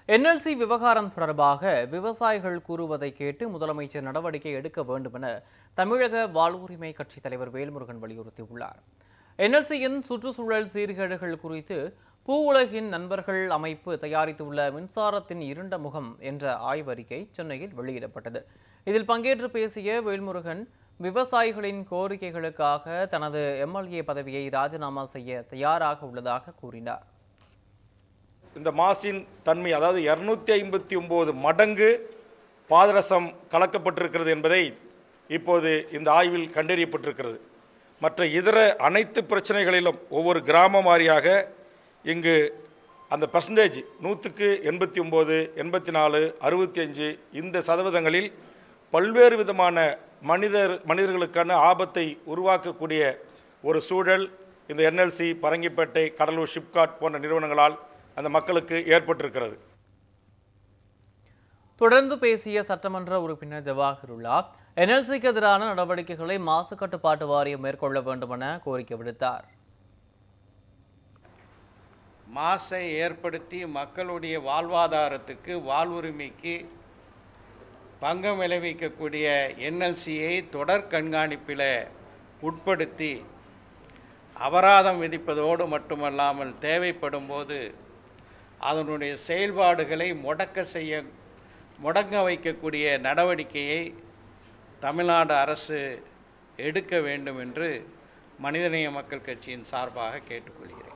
NLC விவகாரம் தொடர்பாக விவசாயிகள் கூறுவதை கேட்டு முதலமைச்சர் நடவடிக்கை எடுக்க வேண்டும் என தமிழக வாழ்வுரிமை கட்சித் தலைவர் வேல்முருகன் வலியுறுத்தியுள்ளார். என்எல்சியின் சுற்றுச்சூழல் சீர்கேடுகள் குறித்து பூ உலகின் நண்பர்கள் அமைப்பு தயாரித்துள்ள மின்சாரத்தின் இருண்ட முகம் என்ற ஆய்வறிக்கை சென்னையில் வெளியிடப்பட்டது. இதில் பங்கேற்று பேசிய வேல்முருகன், விவசாயிகளின் கோரிக்கைகளுக்காக தனது எம்எல்ஏ பதவியை ராஜினாமா செய்ய தயாராக உள்ளதாக கூறினார். இந்த மாசின் தன்மை, அதாவது 259 மடங்கு பாதரசம் கலக்கப்பட்டிருக்கிறது என்பதை இப்போது இந்த ஆய்வில் கண்டறியப்பட்டிருக்கிறது. மற்ற இதர அனைத்து பிரச்சனைகளிலும் ஒவ்வொரு கிராமம் வாரியாக இங்கு அந்த பர்சன்டேஜ் 100க்கு 89, 84, 65 இந்த சதவீதங்களில் பல்வேறு விதமான மனிதர்களுக்கான ஆபத்தை உருவாக்கக்கூடிய ஒரு சூழல் இந்த என்எல்சி, பரங்கிப்பேட்டை, கடலூர் ஷிப்காட் போன்ற நிறுவனங்களால் அந்த மக்களுக்கு ஏற்பட்டிருக்கிறது. தொடர்ந்து பேசிய சட்டமன்ற உறுப்பினர் ஜவாஹிருல்லா, என்எல்சிக்கு எதிரான நடவடிக்கைகளை மாசு கட்டுப்பாட்டு வாரியம் மேற்கொள்ள வேண்டும் என கோரிக்கை விடுத்தார். மாசை ஏற்படுத்தி மக்களுடைய வாழ்வாதாரத்துக்கு, வாழ்வுரிமைக்கு பங்கம் விளைவிக்கக்கூடிய என்எல்சியை தொடர் கண்காணிப்பில் உட்படுத்தி அபராதம் விதிப்பதோடு மட்டுமல்லாமல் தேவைப்படும் போது அதனுடைய செயல்பாடுகளை முடங்க வைக்கக்கூடிய நடவடிக்கையை தமிழ்நாடு அரசு எடுக்க வேண்டும் என்று மனிதநேய மக்கள் கட்சியின் சார்பாக கேட்டுக்கொள்கிறேன்.